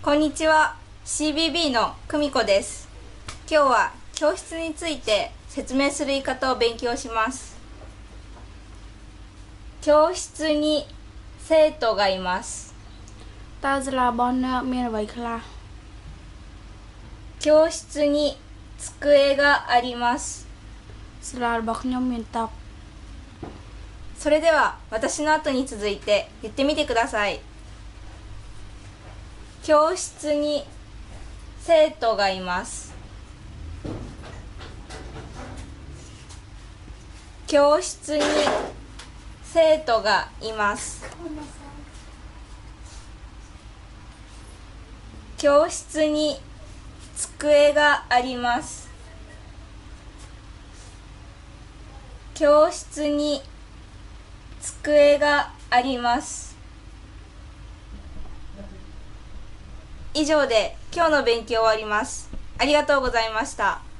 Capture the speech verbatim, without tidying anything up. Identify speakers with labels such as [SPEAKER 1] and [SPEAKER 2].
[SPEAKER 1] こんにちは。 シービービー の久美子です。今日は教室について説明する言い方を勉強します。教室に生徒がいます。
[SPEAKER 2] តើសាលារបស់អ្នកមានអ្វីខ្លះ?
[SPEAKER 1] 教室に机があります。
[SPEAKER 2] សាលារបស់ខ្ញុំមានតុ.
[SPEAKER 1] それでは私の後に続いて言ってみてください。教室に生徒がいます。教室に生徒がいます。教室に机があります。教室に机があります。以上で今日の勉強を終わります。ありがとうございました。